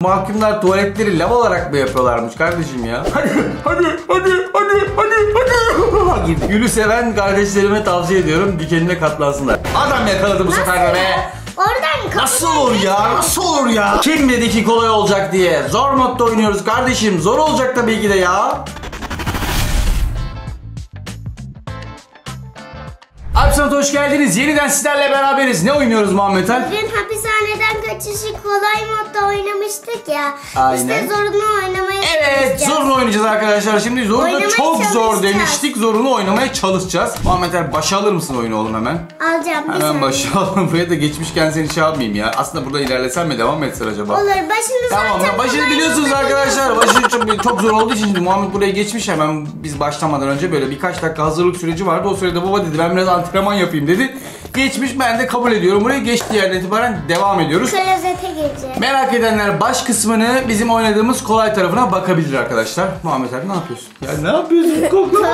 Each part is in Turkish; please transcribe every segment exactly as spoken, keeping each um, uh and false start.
Mahkumlar tuvaletleri lav olarak mı yapıyorlarmış kardeşim ya? Hadi hadi hadi hadi hadi hadi. Gülü seven kardeşlerime tavsiye ediyorum, dikenine katlansınlar. Adam yakaladı bu sefer de be. Oradan Nasıl olur ya? Nasıl olur ya? Kim dedi ki kolay olacak diye? Zor modda oynuyoruz kardeşim. Zor olacak tabii ki de ya. Alpsat hoş geldiniz. Yeniden sizlerle beraberiz. Ne oynuyoruz Muhammed Ali? Bugün hapishaneden kaçışı kolay modda oynamıştık ya. Aynen. İşte zorunu oynamaya Evet, çalışacağız. zorunu oynayacağız arkadaşlar. Şimdi zorunu Oynamaya çok zor çalışacağız. demiştik. Zorunu oynamaya çalışacağız. Muhammed Ali başa alır mısın oyunu oğlum hemen? Alacağım bir Hemen saniye. başa alalım. Buraya da geçmişken seni şey yapmayayım ya. Aslında burada ilerlesem mi devam mı etsin acaba? Olur, başını Tamam, zaten başını kolay biliyorsunuz modda arkadaşlar. Başı çok, çok zor olduğu için şimdi Muhammed buraya geçmiş, hemen biz başlamadan önce böyle birkaç dakika hazırlık süreci vardı. O sürede baba dedi ben biraz antrenman yapayım dedi. Geçmiş, ben de kabul ediyorum. Buraya geçtiği yerden itibaren devam ediyoruz. Klozete gireceğim. Merak edenler baş kısmını bizim oynadığımız kolay tarafına bakabilir arkadaşlar. Muhammed abi ne yapıyorsun? Ya ne yapıyorsun?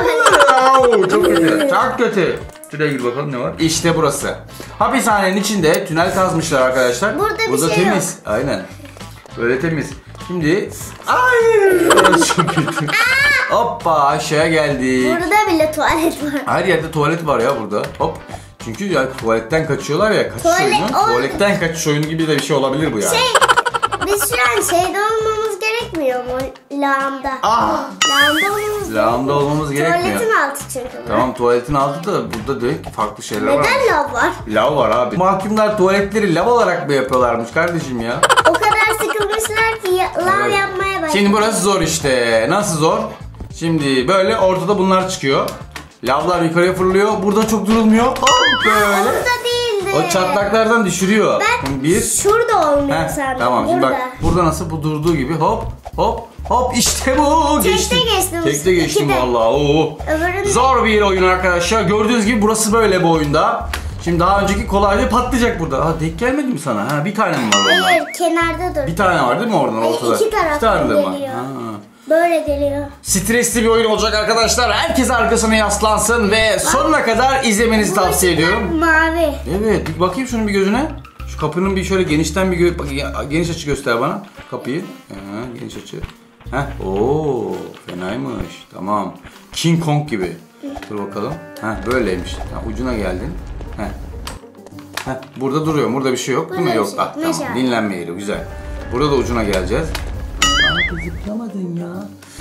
Kokla. Çok kötü. Çok kötü. Şuraya gir bakalım ne var. İşte burası. Hapishanenin içinde tünel kazmışlar arkadaşlar. Burada bir Burada şey temiz. yok. Aynen. Böyle temiz. Şimdi hayır. Burası çok kötü. Hoppa aşağıya geldik. Burada bile tuvalet var. Her yerde tuvalet var ya burada. Hop. Çünkü ya tuvaletten kaçıyorlar ya. Kaçış Tuvalet- oyunu. o- Tuvaletten kaçış oyunu gibi de bir şey olabilir bu yani. Şey, biz şu an şeyde olmamız gerekmiyor mu? Lağımda. Ah! Lağımda olmamız Lağımda olmamız gerekmiyor. Tuvaletin altı çünkü. bu. Tamam, tuvaletin altı da burada direkt farklı şeyler var. Neden lav var? Lav var abi. Mahkumlar tuvaletleri lav olarak mı yapıyorlarmış kardeşim ya? O kadar sıkılmışlar ki ya- lav Evet. yapmaya başladı. Şimdi burası zor işte. Nasıl zor? Şimdi böyle ortada bunlar çıkıyor. Lavlar yukarıya fırlıyor. Burada çok durulmuyor. Hop böyle. Orada değildi. O çatlaklardan düşürüyor. Ben Bir. şurada olmuyor Heh, sandım. tamam şimdi burada. bak burada nasıl bu durduğu gibi hop hop hop işte bu. Tekte Geçtim. geçtim. Tekte geçtim İkide. vallahi. Oo. Öbüründe- Zor bir oyun arkadaşlar. Gördüğünüz gibi burası böyle bu oyunda. Şimdi daha önceki kolaylığı patlayacak burada. Ha, denk gelmedi mi sana? Ha, bir tane mi var orada? Hayır, kenarda dur. Bir tane var değil mi oradan Hayır, ortada? iki taraftan İki tane de var. geliyor. Ha. Böyle geliyor. Stresli bir oyun olacak arkadaşlar. Herkes arkasına yaslansın ve sonuna kadar izlemenizi tavsiye ışıklar ediyorum. mavi. Evet, bir bakayım şunun bir gözüne. Şu kapının bir şöyle genişten bir gö bak, geniş açı göster bana kapıyı. Ha, geniş açı. Heh, ooo fenaymış. Tamam. King Kong gibi. Dur bakalım. Heh, böyleymiş. Ha, ucuna geldin. Heh. Heh, burada duruyor. Burada bir şey yok değil mi? Burada Yok. bir şey Ah, yok. tamam. Mesela. Dinlenme yeri. Güzel. Burada da ucuna geleceğiz. Aa, zıplamadın ya.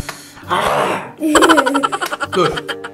Dur.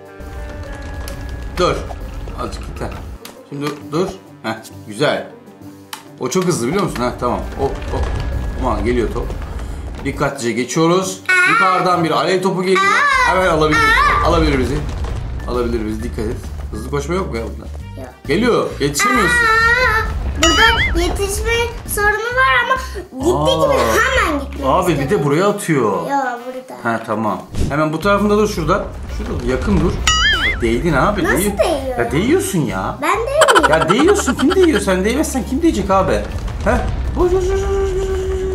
Dur. Azıcık git. Heh. Şimdi dur. Heh, güzel. O çok hızlı biliyor musun? Heh, tamam. Hop hop. Aman geliyor top. Dikkatlice geçiyoruz. Yukarıdan bir alev topu geliyor. Hemen alabilir. Alabilir bizi. Alabilir bizi. Dikkat et. Hızlı koşma yok mu ya burada? Yok. Geliyor. Yetişemiyorsun. Aa, burada yetişme sorunu var ama gittiği Aa. gibi hemen gitmemiz Abi bir de gerekiyor. buraya atıyor. Yok, burada. Ha tamam. Hemen bu tarafında dur şurada. Şurada yakın dur. Değdin abi. Nasıl Değiyor. değiyor Ya ya? değiyorsun ya. Ben değil miyim? Ya değiyorsun. Kim değiyor? Sen değmezsen kim değecek abi? Heh. Koş koş koş koş koş.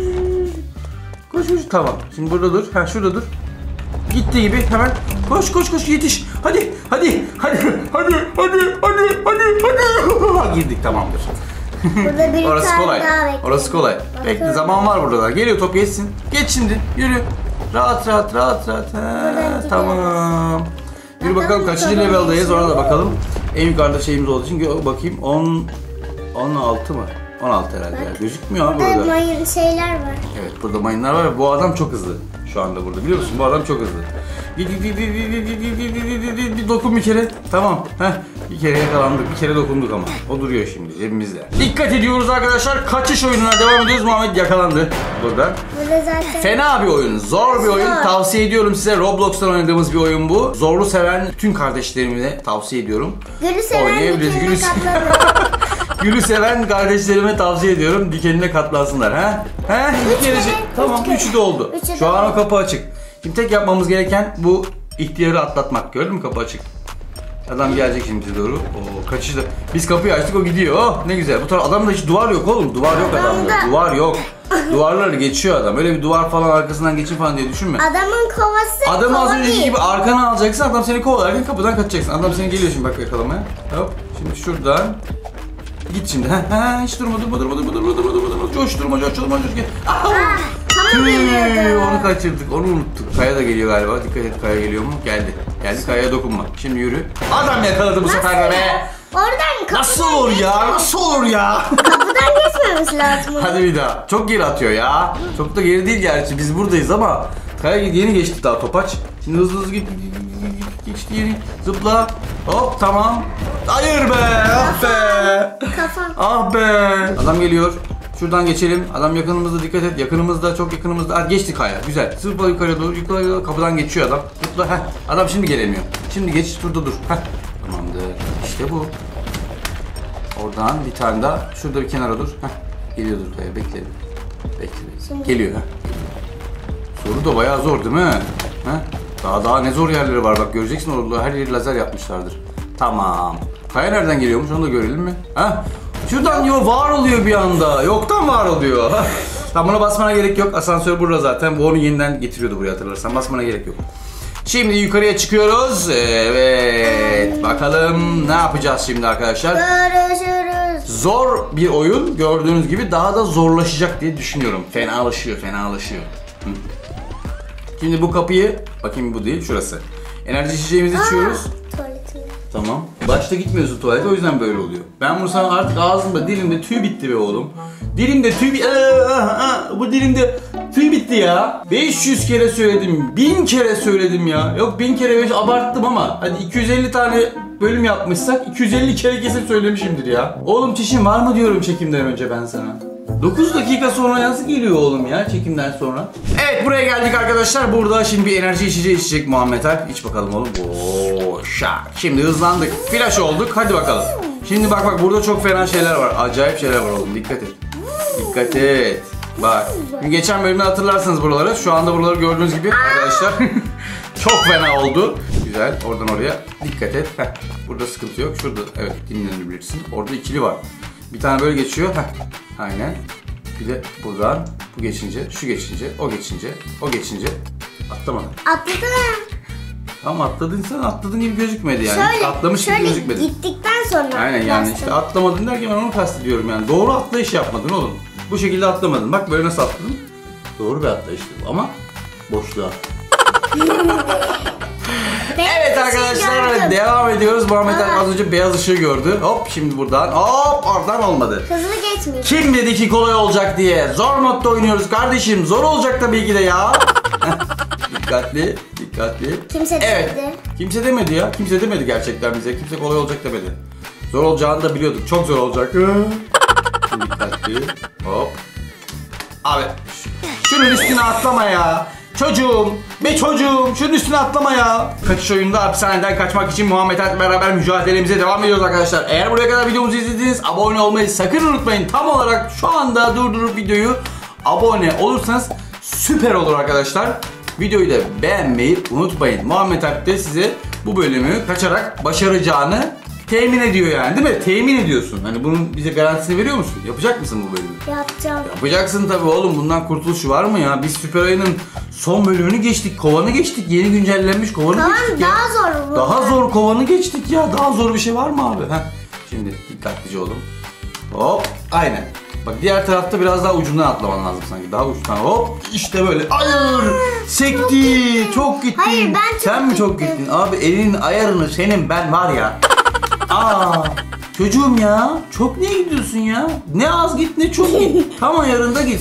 Koş koş. Tamam. Şimdi burada dur. Ha şurada dur. Gittiği gibi hemen koş koş koş yetiş. Hadi hadi hadi hadi hadi hadi hadi hadi. Girdik tamamdır. Burada bir Orası tane kolay. daha bekliyorum. Orası kolay. Bekle Bakıyorum. zaman var burada da. Geliyor top geçsin. Geç şimdi. Yürü. Rahat rahat rahat rahat. Ha, gidiyoruz. tamam. Yürü bakalım Bakalım kaçıncı sonra level'dayız ona da geçelim. bakalım. En yukarıda şeyimiz olduğu için gö- bakayım on on altı mı? on altı herhalde. ya. Gözükmüyor abi Burada burada. mayın şeyler var. Evet burada mayınlar var. Bu adam çok hızlı. Şu anda burada biliyor musun? Bu adam çok hızlı. Git git git git git git git git git git git git dokun bir kere. Tamam. Heh. Bir kere yakalandık. Bir kere dokunduk ama. O duruyor şimdi cebimizde. Dikkat ediyoruz arkadaşlar. Kaçış oyununa devam ediyoruz. Muhammed yakalandı burada. Burada zaten Fena bir oyun. Zor bir oyun. Zor. Tavsiye ediyorum size. Roblox'tan oynadığımız bir oyun bu. Zorlu seven tüm kardeşlerime de tavsiye ediyorum. gülü seven Oynayabiliriz. dikenine Gülü, katlanır. Gülü seven kardeşlerime tavsiye ediyorum. Dikenine katlansınlar. Ha? Ha? Üç Üç kere, Tamam. üç kere. Üçü de oldu. Üçü Şu de an o oldu. kapı açık. Şimdi tek yapmamız gereken bu ihtiyarı atlatmak. Gördün mü kapı açık. Adam gelecek şimdi bize doğru. Oo kaçıştı. Biz kapıyı açtık o gidiyor. Oh ne güzel. Bu taraf adamda hiç duvar yok oğlum. Duvar yok adamda. Adamda. Duvar yok. Duvarları geçiyor adam. Öyle bir duvar falan arkasından geçin falan diye düşünme. Adamın kovası Adamı az kova önceki değil. gibi arkana alacaksın. Adam seni kovalarken kapıdan kaçacaksın. Adam seni geliyor şimdi bak yakalamaya. Hop. Şimdi şuradan. Git şimdi. Ha ha hiç durma durma durma durma durma durma durma durma. Coş durma coş durma coş. Gel. Ah, Onu biliyordum. Onu kaçırdık, onu unuttuk. Kaya da geliyor galiba. Dikkat et, Kaya geliyor mu? Geldi. Geldi, Kaya'ya dokunma. Şimdi yürü. Adam yakaladı bu sefer de be. Oradan kapıdan Nasıl olur ya? Nasıl olur ya? Kapıdan geçmemiz lazım. Hadi bir daha. Çok geri atıyor ya. Çok da geri değil gerçi. Biz buradayız ama Kaya yeni geçti daha topaç. Şimdi hızlı hızlı git. Geçti yeni. Zıpla. Hop tamam. Hayır be. Ah be. Kafam. Ah be. Adam geliyor. Şuradan geçelim. Adam yakınımızda, dikkat et. Yakınımızda, çok yakınımızda. Hadi geçtik Kaya. Güzel. Zıpla yukarıya doğru. Yukarıya doğru. Kapıdan geçiyor adam. Zıpla. Heh. Adam şimdi gelemiyor. Şimdi geç. Şurada dur. Heh. Tamamdır. İşte bu. Oradan bir tane daha. Şurada bir kenara dur. Heh. Geliyordur Kaya. Bekle. Bekle. Geliyor. Heh. Soru da bayağı zor değil mi? Heh. Daha daha ne zor yerleri var bak, göreceksin orada her yeri lazer yapmışlardır. Tamam. Kaya nereden geliyormuş onu da görelim mi? Ha? Şuradan yo var oluyor bir anda. Yoktan var oluyor. Tamam, buna basmana gerek yok. Asansör burada zaten. Bu onu yeniden getiriyordu buraya, hatırlarsan. Basmana gerek yok. Şimdi yukarıya çıkıyoruz. Evet. Bakalım ne yapacağız şimdi arkadaşlar? Görüşürüz. Zor bir oyun. Gördüğünüz gibi daha da zorlaşacak diye düşünüyorum. Fenalaşıyor, fenalaşıyor. Hı. Şimdi bu kapıyı, bakayım bu değil, şurası. Enerji içeceğimizi içiyoruz. Tuvaletine. Tamam. Başta gitmiyorsun tuvalete, o yüzden böyle oluyor. Ben bunu sana artık ağzımda, dilimde tüy bitti be oğlum. Dilimde tüy bitti. Bu dilimde tüy bitti ya. beş yüz kere söyledim, bin kere söyledim ya. Yok bin kere beş abarttım ama hadi iki yüz elli tane bölüm yapmışsak iki yüz elli kere kesin söylemişimdir ya. Oğlum çişin var mı diyorum çekimden önce ben sana. dokuz dakika sonra yazı geliyor oğlum ya çekimden sonra. Evet, buraya geldik arkadaşlar. Burada şimdi bir enerji içeceği içecek Muhammed Alp. İç bakalım oğlum. Oo, şak. Şimdi hızlandık. Flash olduk. Hadi bakalım. Şimdi bak bak, burada çok fena şeyler var. Acayip şeyler var oğlum. Dikkat et. Dikkat et. Bak. Şimdi geçen bölümde hatırlarsınız buraları. Şu anda buraları gördüğünüz gibi arkadaşlar. Çok fena oldu. Güzel. Oradan oraya. Dikkat et. Heh. Burada sıkıntı yok. Şurada evet dinlenebilirsin. Orada ikili var. Bir tane böyle geçiyor. Heh. Aynen. Bir de buradan bu geçince, şu geçince, o geçince, o geçince atlamadın. Atladın. Ama atladın, sen atladın gibi gözükmedi yani. Şöyle, Atlamış gibi şöyle gözükmedi. gittikten sonra. Aynen yani işte atlamadın derken ben onu kastediyorum yani. Doğru atlayış yapmadın oğlum. Bu şekilde atlamadın. Bak böyle nasıl atladın. Doğru bir atlayıştı bu ama boşluğa. Evet arkadaşlar, devam ediyoruz. Muhammed Alp az önce beyaz ışığı gördü. Hop şimdi buradan, hop oradan olmadı. Hızlı geçmiyor. Kim dedi ki kolay olacak diye? Zor modda oynuyoruz kardeşim. Zor olacak tabii ki de ya. Dikkatli, dikkatli. Kimse evet. demedi. Kimse demedi ya. Kimse demedi gerçekten bize. Kimse kolay olacak demedi. Zor olacağını da biliyorduk. Çok zor olacak. Şimdi dikkatli. Hop. Abi şunun üstüne atlama ya. Çocuğum, be çocuğum, şunun üstüne atlama ya. Kaçış oyununda hapishaneden kaçmak için Muhammed Alp'le beraber mücadelemize devam ediyoruz arkadaşlar. Eğer buraya kadar videomuzu izlediyseniz abone olmayı sakın unutmayın. Tam olarak şu anda durdurup videoyu abone olursanız süper olur arkadaşlar. Videoyu da beğenmeyi unutmayın. Muhammed Alp de size bu bölümü kaçarak başaracağını temin ediyor yani, değil mi? Temin ediyorsun. Hani bunun bize garantisini veriyor musun? Yapacak mısın bu bölümü? Yapacağım. Yapacaksın tabii oğlum. Bundan kurtuluş var mı ya? Biz Süper Ayı'nın son bölümünü geçtik. Kovanı geçtik. Yeni güncellenmiş kovanı Tamam, geçtik ya. daha zor bu. Daha zor kovanı geçtik ya. Daha zor bir şey var mı abi? Heh. Şimdi dikkatlice olun. Hop. Aynen. Bak diğer tarafta biraz daha ucundan atlaman lazım sanki. Daha uçtan. Hop. İşte böyle. Hayır. Sekti. Çok gittin. Hayır, ben çok Sen mi çok gittim. gittin? Abi elinin ayarını senin ben var ya. Aa, çocuğum ya, çok niye gidiyorsun ya? Ne az git ne çok git. Tam ayarında git.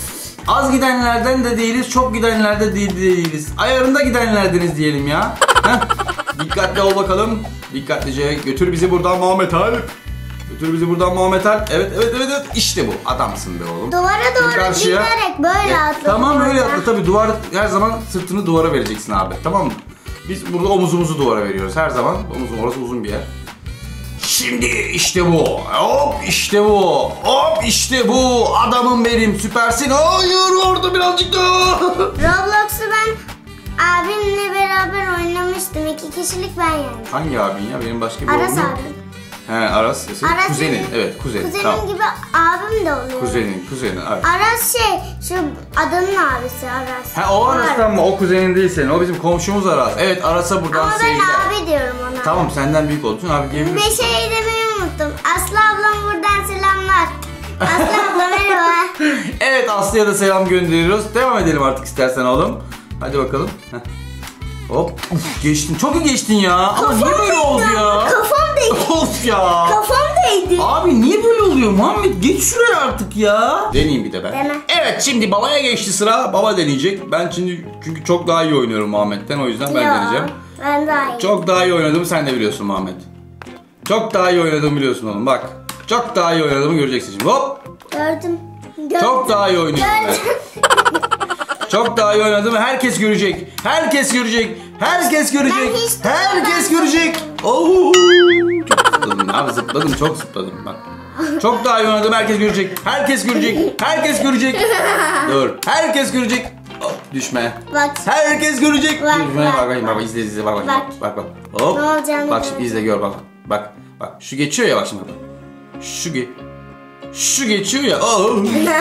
Az gidenlerden de değiliz, çok gidenlerde de değiliz. Ayarında gidenlerdeniz diyelim ya. Heh. Dikkatli ol bakalım. Dikkatlice götür bizi buradan Muhammed Alp. Götür bizi buradan Muhammed Alp. Evet evet evet evet. İşte bu. Adamsın be oğlum. Duvara doğru karşıya. giderek böyle Ya, atla. tamam öyle atla. Tabii duvar, her zaman sırtını duvara vereceksin abi. Tamam mı? Biz burada omuzumuzu duvara veriyoruz. Her zaman omuzum, orası uzun bir yer. Şimdi işte bu. Hop işte bu. Hop işte bu. Adamım benim. Süpersin. Hayır orada birazcık daha. Roblox'u ben abimle beraber oynamıştım. İki kişilik ben yendim. Hangi abin ya? Benim başka bir Aras oğlum yok. abim. He Aras. Senin Aras kuzenin. benim. Evet kuzenin. Kuzenim Tamam. gibi abim de oluyor. Kuzenin. Kuzenin. Evet. Aras şey, şu adanın abisi Aras. Ha o Aras'tan mı? O kuzenin değil senin. O bizim komşumuz Aras. Evet Aras'a buradan Ama ben sevgiler. abi diyorum ona. Tamam senden büyük olduğu için abi Bir diyebilirsin. şey demeyi unuttum. Aslı ablam buradan selamlar. Aslı abla merhaba. Evet, Aslı'ya da selam gönderiyoruz. Devam edelim artık istersen oğlum. Hadi bakalım. Heh. Hop. Uf, geçtin. Çok iyi geçtin ya. Ama niye böyle oldu ya? Kafam değdi. Of ya. Kafam değdi. Abi niye böyle oluyor Muhammed? Geç şuraya artık ya. Deneyeyim bir de ben. Dene. Evet, şimdi babaya geçti sıra. Baba deneyecek. Ben şimdi çünkü çok daha iyi oynuyorum Muhammed'den. O yüzden ben Yo, deneyeceğim. Ben daha iyi. Çok daha iyi oynadığımı sen de biliyorsun Muhammed. Çok daha iyi oynadığımı biliyorsun oğlum, bak. Çok daha iyi oynadığımı göreceksin şimdi. Hop. Gördüm. Gördüm. Çok daha iyi oynuyorum ben. Gördüm. Çok daha iyi oynadığımı herkes görecek. Herkes görecek. Herkes görecek. Ben hiç Herkes ben- görecek. Oo! Çok zıpladım abi, zıpladım, çok zıpladım bak. Çok daha iyi oynadığımı herkes görecek. Herkes görecek. Herkes görecek. Dur. Herkes görecek. Hop, düşme. Bak. Herkes görecek. Bak, Düşme. bak, Bak bakayım, bak bak. izle izle bak Bak. bakayım. Bak bak. Hop. Ne olacağını Bak şimdi göreceğim. izle gör bak. Bak. Bak. Şu geçiyor ya, bak şimdi bak. Şu ge Şu geçiyor ya. Oh.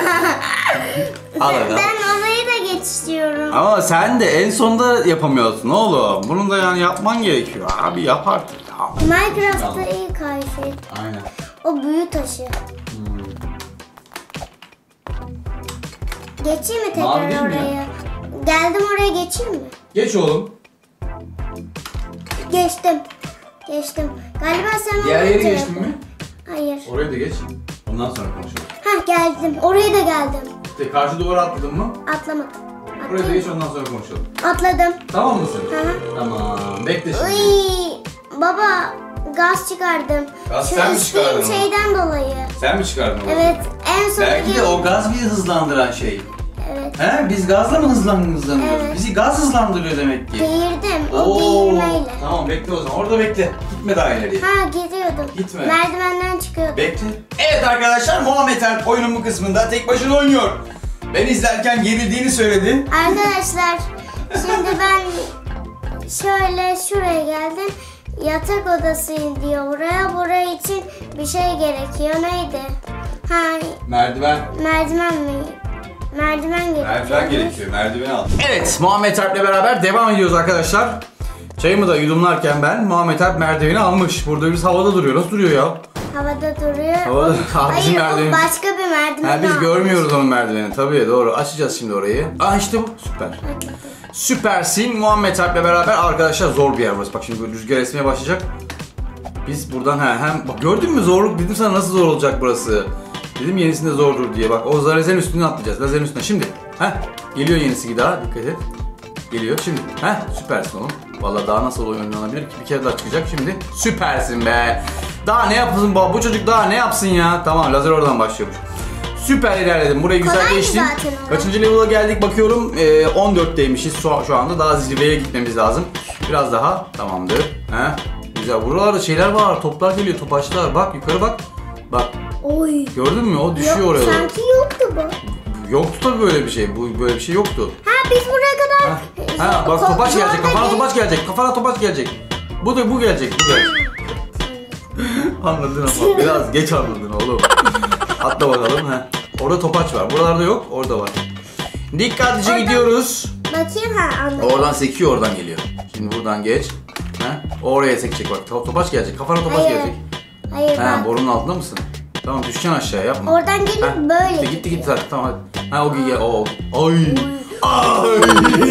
Al bakalım. Ben olayı da geçiyorum. Ama sen de en sonda yapamıyorsun oğlum. Bunu da yani yapman gerekiyor. Abi yap artık ya. Minecraft'ta iyi kayfet. Aynen. O büyü taşı. Geçeyim mi Mavi tekrar değil mi oraya? Geldim oraya, geçeyim mi? Geç oğlum. Geçtim. Geçtim. Galiba sen Diğer oraya yeri tarafın. geçtin mi? Hayır. Oraya da geç. Ondan sonra konuşalım. Hah geldim. Oraya da geldim. İşte karşı duvara atladın mı? Atlamadım. Oraya da Atlayayım. geç, ondan sonra konuşalım. Atladım. Tamam mısın? Hı hı. Tamam. Bekle şimdi. Uy, baba gaz çıkardım. Gaz Şu sen mi içtiğim çıkardın onu? şeyden dolayı. Sen mi çıkardın onu? Evet, en son Belki de o gaz bizi hızlandıran şey. Evet. He? Biz gazla mı hızlan hızlanıyoruz? Evet. Bizi gaz hızlandırıyor demek ki. Geğirdim. O Oo, geğirmeyle. tamam bekle o zaman. Orada bekle. Gitme daha ileriye. Ha gidiyordum. Gitme. Merdivenden çıkıyordum. Bekle. Evet arkadaşlar, Muhammed Alp oyunun bu kısmında tek başına oynuyor. Ben izlerken gerildiğini söyledi. Arkadaşlar şimdi ben şöyle şuraya geldim. Yatak odası diyor buraya. Buraya için bir şey gerekiyor. Neydi? Ha Merdiven. merdiven mi? Merdiven gerekiyor. Merdiven gerekiyor. Merdiveni al. Evet, Muhammed Alp'le beraber devam ediyoruz arkadaşlar. Çayımı da yudumlarken ben Muhammed Alp merdiveni almış. Burada biz havada duruyor. Nasıl duruyor ya? Havada duruyor. Havada. Abi bizim Hayır o merdiven. başka bir merdiven. Ha, biz almış. görmüyoruz onun merdivenini. Tabii doğru. Açacağız şimdi orayı. Aa işte bu. Süper. Süpersin. Muhammed Alp'le beraber arkadaşlar, zor bir yer burası. Bak şimdi rüzgar esmeye başlayacak. Biz buradan he, hem bak gördün mü zorluk, dedim sana nasıl zor olacak burası. Dedim yenisinde zordur diye. Bak o lazerin üstüne atlayacağız. Lazerin üstüne. Şimdi. Heh. Geliyor yenisi daha. Dikkat et. Geliyor şimdi. Heh. Süpersin oğlum. Vallahi daha nasıl oynanabilir ki? Bir kere daha çıkacak şimdi. Süpersin be. Daha ne yapsın bu? Bu çocuk daha ne yapsın ya? Tamam, lazer oradan başlıyormuş. Süper ilerledim. Burayı güzel Kolaydı geçtim. zaten o. Kaçıncı level'a geldik bakıyorum. Ee, on dörtteymişiz şu, şu anda. Daha zirveye gitmemiz lazım. Biraz daha. Tamamdır. Heh. Güzel. Buralarda şeyler var. Toplar geliyor. Topaçlar. Bak yukarı bak. Bak. Oy. Gördün mü? O düşüyor Yok, oraya doğru. sanki yoktu bu. Yoktu tabii böyle bir şey. Bu böyle bir şey yoktu. Ha biz buraya kadar... Ha, ha bak Ko- topaç gelecek. yolda Kafana gel- topaç gelecek. Kafana topaç gelecek. Bu da bu gelecek. Bu gelecek. Anladın ama biraz geç anladın oğlum. Atla bakalım. Ha. Orada topaç var. Buralarda yok. Orada var. Dikkatlice Oradan- gidiyoruz. Bakayım ha anladım. Oradan sekiyor, oradan geliyor. Şimdi buradan geç. Ha? Oraya sekecek bak. To- Topaç gelecek. Kafana topaç Hayır. gelecek. Hayır Ha, bak. borunun altında mısın? Tamam, düşeceksin aşağıya, yapma. Oradan gelip Ha, böyle Gitti gitti, gitti gidiyor. zaten, tamam hadi. Ha o gel o. Ay. Ay.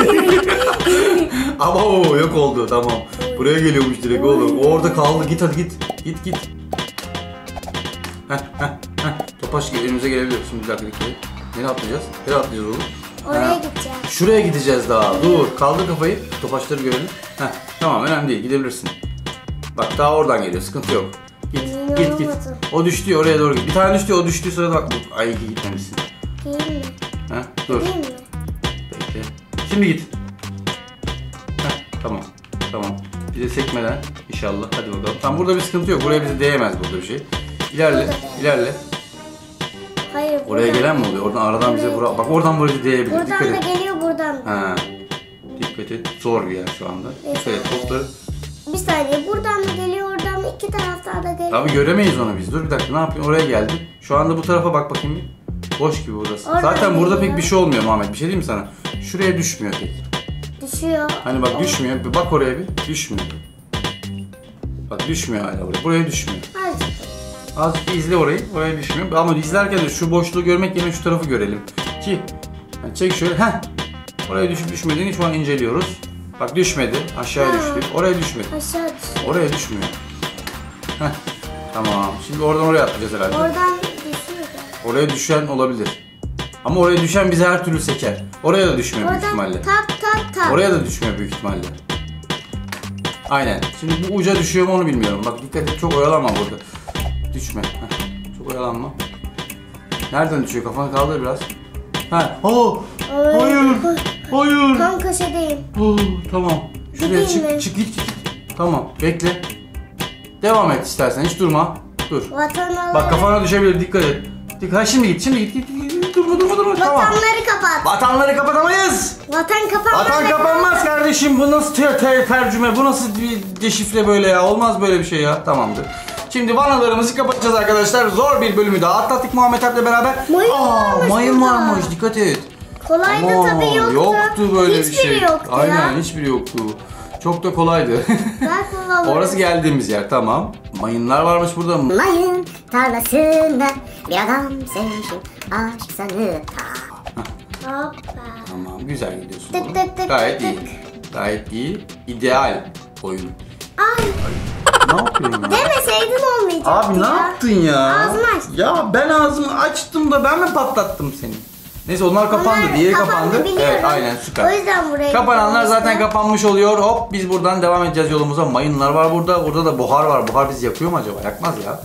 Ama o yok oldu, tamam. Buraya geliyormuş direkt oğlum. O orada kaldı. Git hadi git. Git git. Heh heh heh. Topaç önümüze gelebilir. Şimdi bir dakika dikkat et. Nereye atlayacağız? Nereye atlayacağız oğlum? Oraya Ha. gideceğim. Şuraya gideceğiz daha. Dur. Kaldır kafayı. Topaçları görelim. Heh. Tamam, önemli değil. Gidebilirsin. Bak daha oradan geliyor. Sıkıntı yok. Git. Hmm, Git git. olmadı. O düştü. Oraya doğru git. Bir tane düştü. O düştüğü sırada bak. Ay iyi gitmemişsin. Değil mi? Heh. Dur. Değil mi? Bekle. Şimdi git. Heh. Tamam. Tamam. Bir de sekmeden inşallah. Hadi bakalım. Tamam, burada bir sıkıntı yok. Buraya bizi değemez burada bir şey. İlerle. ilerle. Hayır. Oraya buradan- gelen mi oluyor? Oradan aradan bize vura. Bak oradan buraya değebilir. Buradan Dikkat da et. geliyor buradan. da. Ha. Dikkat et. Zor bir yer şu anda. Dikkat et. Topları. Bir saniye buradan da geliyor oradan da iki taraftan da geliyor. Abi göremeyiz onu biz. Dur bir dakika, ne yapayım? Oraya geldi. Şu anda bu tarafa bak bakayım bir. Boş gibi burası. Oradan Zaten burada geliyor. pek bir şey olmuyor Muhammed. Bir şey diyeyim mi sana? Şuraya düşmüyor pek. Düşüyor. Hani bak düşmüyor. Bir bak oraya bir. Düşmüyor. Bak düşmüyor hala buraya. Buraya düşmüyor. Azıcık. Azıcık izle orayı. Oraya düşmüyor. Ama izlerken de şu boşluğu görmek yerine şu tarafı görelim. Ki yani çek şöyle. Heh. Oraya düşüp düşmediğini şu an inceliyoruz. Bak düşmedi. Aşağıya düştü. Oraya düşmedi. Aşağı düştü. Oraya düşmüyor. Heh. Tamam. Şimdi oradan oraya atlayacağız herhalde. Oradan düşüyor. Oraya düşen olabilir. Ama oraya düşen bizi her türlü seker. Oraya da düşmüyor büyük Oradan ihtimalle. tak tak tak. Oraya da düşmüyor büyük ihtimalle. Aynen. Şimdi bu uca düşüyor mu onu bilmiyorum. Bak dikkat et, çok oyalanma burada. Düşme. Heh. Çok oyalanma. Nereden düşüyor? Kafanı kaldır biraz. Ha. Oh. Ay, Hayır. ay. Hayır. Tam köşedeyim. Oh, tamam. Şuraya Gideyim mi? çık, çık, git, git. Tamam, bekle. Devam et istersen, hiç durma. Dur. Vatanları. Bak kafana düşebilir, dikkat et. Dikkat. Ha, şimdi git, şimdi git, git, git, git. Durma, durma, durma. Tamam. Vatanları kapat. Vatanları kapatamayız. Vatan kapanmaz. Vatan kapanmaz kardeşim. Bu nasıl te- te- tercüme? Bu nasıl bir deşifre böyle ya? Olmaz böyle bir şey ya. Tamamdır. Şimdi vanalarımızı kapatacağız arkadaşlar. Zor bir bölümü daha atlattık Muhammed Alp'le beraber. Mayın Aa, varmış mayın burada. varmış. Dikkat et. Kolay da Aman, tabii yoktu. Yoktu böyle Hiçbiri bir şey. yoktu Aynen, ya. hiçbiri yoktu. Çok da kolaydı. Bak baba. Orası geldiğimiz yer, tamam. Mayınlar varmış burada mı? Mayın tarlasında bir adam sevmişim aşk sanı. Hoppa. Tamam, güzel gidiyorsun. Tık oğlum. tık tık Gayet tık iyi. Gayet iyi. İdeal oyun. Ay. Ne yapıyorum ya? Demeseydin olmayacaktı Abi ne ya. yaptın ya? Ağzını aç. Ya ben ağzımı açtım da ben mi patlattım seni? Neyse onlar kapandı. Onlar Diğeri kapandı, kapandı. biliyorum. Evet aynen, süper. O yüzden buraya Kapananlar gidiyoruz zaten işte. kapanmış oluyor. Hop biz buradan devam edeceğiz yolumuza. Mayınlar var burada. Burada da buhar var. Buhar bizi yakıyor mu acaba? Yakmaz ya.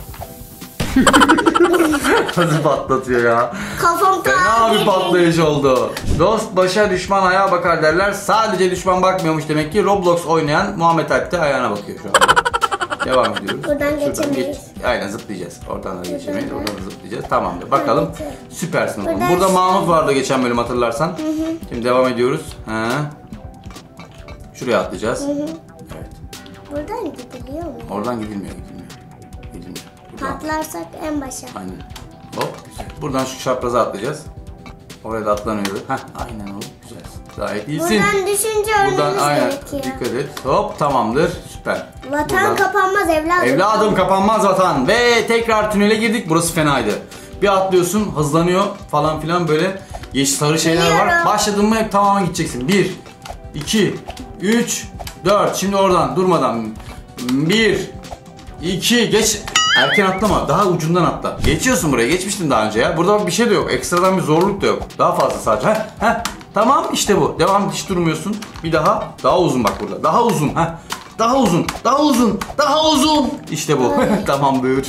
Nasıl patlatıyor ya? Kafam Fena kaldı. bir patlayış oldu. Dost başa düşman ayağa bakar derler. Sadece düşman bakmıyormuş demek ki. Roblox oynayan Muhammed Alp de ayağına bakıyor şu anda. Devam ediyoruz. Buradan geçemeyiz. geç- Aynen zıplayacağız. Oradan da geçemeyiz. Oradan da zıplayacağız. Tamamdır. Bakalım. Evet. Süpersin oğlum. Buradan Burada şu- Mahmut vardı geçen bölüm hatırlarsan. Şimdi devam ediyoruz. Ha. Şuraya atlayacağız. Evet. Buradan gidiliyor mu? Oradan gidilmiyor, gidilmiyor. Gidilmiyor. Buradan. Patlarsak en başa. Aynen. Hop. Güzel. Buradan şu çapraza atlayacağız. Oraya da atlanıyor. Heh, aynen oğlum. Güzel. Gayet iyisin. Buradan düşünce Buradan ölmemiz aynen. gerekiyor. Dikkat et. Hop, tamamdır. Süper. Vatan Buradan- kapanmaz evladım. Evladım kapanmaz vatan. Ve tekrar tünele girdik. Burası fenaydı. Bir atlıyorsun, hızlanıyor falan filan böyle yeşil sarı şeyler var. Biliyorum. Başladın mı hep tamamen gideceksin. bir, iki, üç, dört. Şimdi oradan durmadan. bir, iki, geç. Erken atlama. Daha ucundan atla. Geçiyorsun buraya. Geçmiştin daha önce ya. Burada bak bir şey de yok. Ekstradan bir zorluk da yok. Daha fazla sadece. Heh, heh. Tamam işte bu. Devam et, hiç durmuyorsun. Bir daha. Daha uzun bak burada. Daha uzun. Heh. Daha uzun. Daha uzun. Daha uzun. İşte bu. Tamamdır.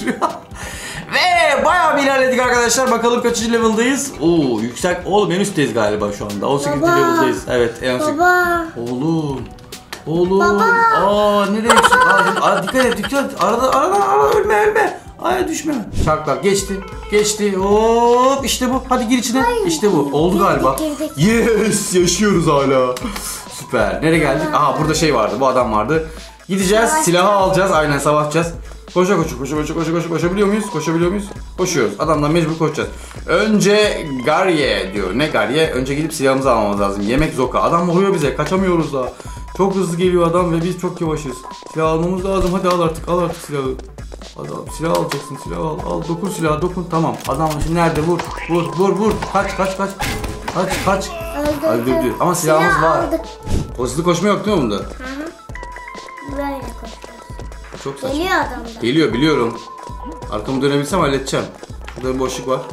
Ve bayağı bir ilerledik arkadaşlar. Bakalım kaçıncı level'dayız. Oo yüksek. Oğlum en üstteyiz galiba şu anda. on sekizinci Baba. level'dayız. Evet en yüksek. Baba. Oğlum. Oğlum. Baba. Aa nereye yüksek? Aa, aa, dikkat et dikkat et. Arada arada arada ölme ölme. Ay düşme. Çarklar geçti. Geçti. Hop işte bu. Hadi gir içine. Ay. İşte bu. Oldu Girdik, galiba. girdik. Yes yaşıyoruz hala. Süper. Nereye geldik? Aha burada şey vardı. Bu adam vardı. Gideceğiz. Savaşacağız. Silahı alacağız. Aynen savaşacağız. Koşa koşa koşa koşa koşa koşa koşabiliyor muyuz? Koşabiliyor muyuz? Koşuyoruz. Adamdan mecbur koşacağız. Önce Garye diyor. Ne Garye? Önce gidip silahımızı almamız lazım. Yemek zoka. Adam vuruyor bize. Kaçamıyoruz daha. Çok hızlı geliyor adam ve biz çok yavaşız. Silah almamız lazım. Hadi al artık. Al artık silahı. Hadi al. Silah alacaksın. Silah al. Al. Dokun silahı. Dokun. Tamam. Adam şimdi nerede? Vur. Vur. Vur. Vur. Kaç. Kaç. Kaç. Kaç. Kaç. Öldürdü. Öldürdü. Ama silahımız Silah var. aldık. Hızlı koşma yok değil mi bunda? Hı hı. Böyle koşuyoruz. Çok saçma. Geliyor adam da. Geliyor biliyorum. Arkamı dönebilsem halledeceğim. Burada bir boşluk var.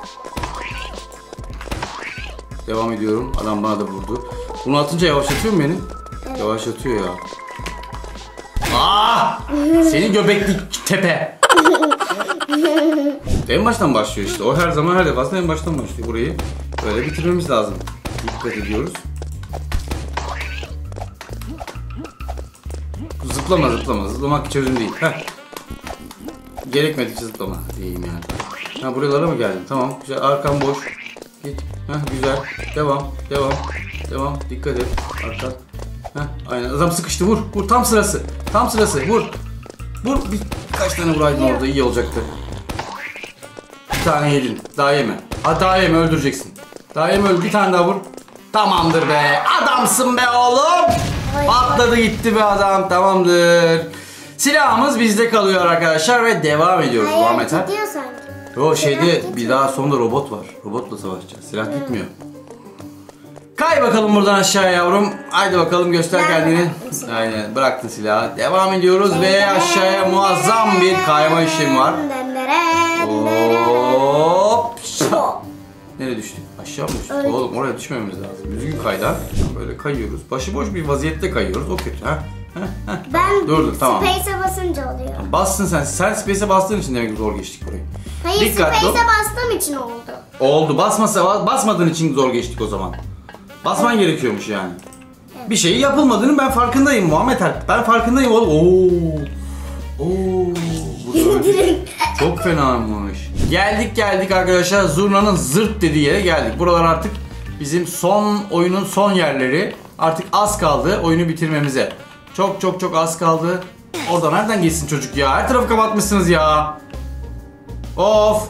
Devam ediyorum. Adam bana da vurdu. Bunu atınca yavaşlatıyor mu beni? Evet. Yavaşlatıyor ya. Aa! Seni göbekli tepe. En baştan başlıyor işte. O her zaman her defasında en baştan başlıyor. Burayı böyle bitirmemiz lazım. Dikkat ediyoruz. Zıplama zıplama. Zıplamak çözüm değil. Heh. Gerekmedikçe zıplama diyeyim yani. Ha buralara mı geldin? Tamam. Güzel. Arkam boş. Git. Heh güzel. Devam. Devam. Devam. Dikkat et. Arkan. Heh aynen. Adam sıkıştı. Vur. Vur. Tam sırası. Tam sırası. Vur. Vur. Bir, birkaç tane vuraydın orada. İyi olacaktı. Bir tane yedin. Daha yeme. Ha daha yeme. Öldüreceksin. Daha yeme öl. Bir tane daha vur. Tamamdır be. Adamsın be oğlum. Ay, Patladı gitti be adam. Tamamdır. Silahımız bizde kalıyor arkadaşlar ve devam ediyoruz Hayır, Muhammed Alp. gidiyor sanki. O şeyde Silah bir daha sonunda robot var. Robotla savaşacağız. Silah gitmiyor. Kay bakalım buradan aşağıya yavrum. Haydi bakalım göster Ben kendini. bıraktım silahı. Aynen bıraktın silahı. Devam ediyoruz ve aşağıya muazzam bir kayma işlemi var. Hop. Nereye düştük? Aşağı mı düştük? Öyle. Oğlum oraya düşmememiz lazım. Düzgün kaydan. Böyle kayıyoruz. Başıboş bir vaziyette kayıyoruz. O kötü ha. Ben Dur, dur, tamam. Space'e basınca oluyor. Bassın sen. Sen space'e bastığın için demek ki zor geçtik burayı. Hayır, Dikkatli ol. Space'e bastığım için oldu. Oldu. Basmasa, basmadığın için zor geçtik o zaman. Basman gerekiyormuş yani. Evet. Bir şeyi yapılmadığının ben farkındayım Muhammed Alp. Ben farkındayım oğlum. Oo. Oo. Bu da çok fenaymış. Geldik geldik arkadaşlar. Zurna'nın zırt dediği yere geldik. Buralar artık bizim son oyunun son yerleri. Artık az kaldı oyunu bitirmemize. Çok çok çok az kaldı. Orada nereden geçsin çocuk ya? Her tarafı kapatmışsınız ya. Of.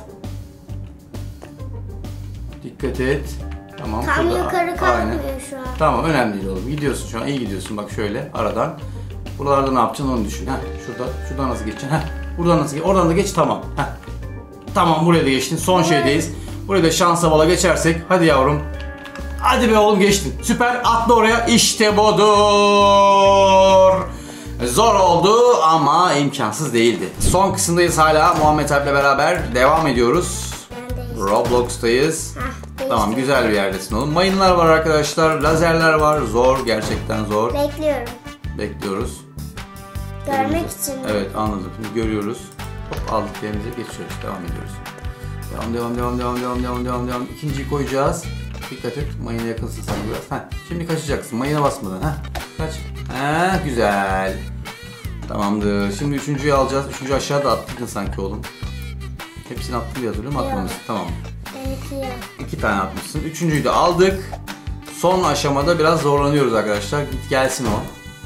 Dikkat et. Tamam. Tam şurada. yukarı Aynen. kalkmıyor şu an. Tamam önemli değil oğlum. Gidiyorsun şu an iyi gidiyorsun bak şöyle aradan. Buralarda ne yapacaksın onu düşün. Heh, şurada şuradan nasıl geçeceksin? Heh, buradan nasıl geç? Oradan da geç tamam. Heh. Tamam buraya da geçtin. Son şeydeyiz. Buraya da şansa bala geçersek. Hadi yavrum. Hadi be oğlum geçtin. Süper atla oraya. İşte budur. Zor oldu ama imkansız değildi. Son kısımdayız hala. Muhammed Alp'le beraber devam ediyoruz. Ben de işte. Roblox'tayız. Hah, değişti. Tamam güzel bir yerdesin oğlum. Mayınlar var arkadaşlar. Lazerler var. Zor. Gerçekten zor. Bekliyorum. Bekliyoruz. Görmek için. Evet anladım. Şimdi görüyoruz. Hop aldık yerimize geçiyoruz. Devam ediyoruz. Devam devam devam devam devam devam devam devam. İkinciyi koyacağız. Dikkat et. Mayına yakınsın sen biraz. Heh. Şimdi kaçacaksın. Mayına basmadan. Heh. Kaç. Heh, güzel. Tamamdır. Şimdi üçüncüyü alacağız. Üçüncü aşağıda attıydın sanki oğlum. Hepsini attın diye hatırlıyorum. Atmamışsın. Tamam. Evet ya. İki tane atmışsın. Üçüncüyü de aldık. Son aşamada biraz zorlanıyoruz arkadaşlar. Git gelsin o.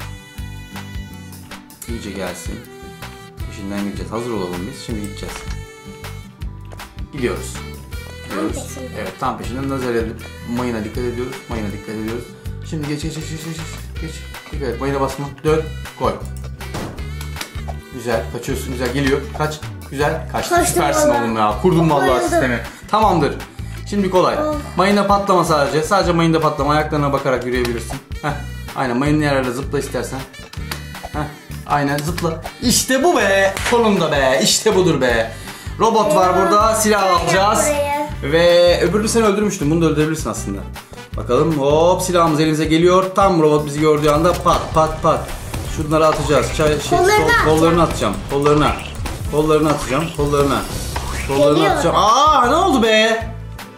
İyice gelsin. Peşinden gideceğiz. Hazır olalım biz. Şimdi gideceğiz. Gidiyoruz. Gidiyoruz. Tam peşinde. Evet tam peşinden lazer edip mayına dikkat ediyoruz. Mayına dikkat ediyoruz. Şimdi geç geç geç geç geç. Geç. Dikkat et. Mayına basma. Dön. Koy. Güzel. Kaçıyorsun. Güzel. Geliyor. Kaç. Güzel. Kaçtı. Kaçtım Süpersin vallahi. oğlum ya. Kurdum vallahi Bayıldım. sistemi. Tamamdır. Şimdi kolay. Oh. Mayına patlama sadece. Sadece mayında patlama. Ayaklarına bakarak yürüyebilirsin. Heh. Aynen mayının yerlerine zıpla istersen. Heh. Aynen zıpla. İşte bu be. Sonunda be. İşte budur be. Robot var Eyvah. burada. Silah Gel alacağız. buraya. Ve öbürünü sen öldürmüştün. Bunu da öldürebilirsin aslında. Bakalım. Hop silahımız elimize geliyor. Tam robot bizi gördüğü anda pat pat pat. Şunları atacağız. Çay, şey, Kollarını sol- atacağım. kollarını atacağım. Kollarına. Kollarını atacağım. Kollarına. Kollarını Geliyor. atacağım. Aa ne oldu be?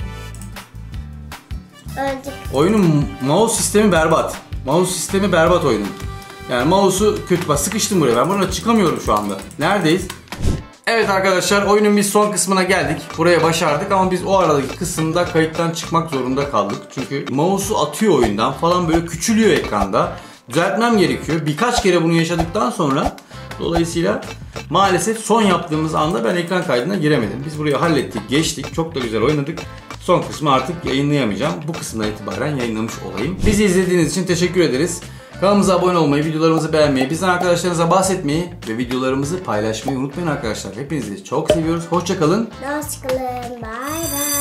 Öldük. Oyunun mouse sistemi berbat. Mouse sistemi berbat oyunun. Yani mouse'u kötü. Bak sıkıştım buraya. Ben buradan çıkamıyorum şu anda. Neredeyiz? Evet arkadaşlar oyunun biz son kısmına geldik. Buraya başardık ama biz o aradaki kısımda kayıttan çıkmak zorunda kaldık. Çünkü mouse'u atıyor oyundan falan böyle küçülüyor ekranda. Düzeltmem gerekiyor. Birkaç kere bunu yaşadıktan sonra dolayısıyla maalesef son yaptığımız anda ben ekran kaydına giremedim. Biz burayı hallettik, geçtik. Çok da güzel oynadık. Son kısmı artık yayınlayamayacağım. Bu kısımdan itibaren yayınlamış olayım. Bizi izlediğiniz için teşekkür ederiz. Kanalımıza abone olmayı, videolarımızı beğenmeyi, bizden arkadaşlarınıza bahsetmeyi ve videolarımızı paylaşmayı unutmayın arkadaşlar. Hepinizi çok seviyoruz. Hoşça kalın. Hoşçakalın. Bye bye.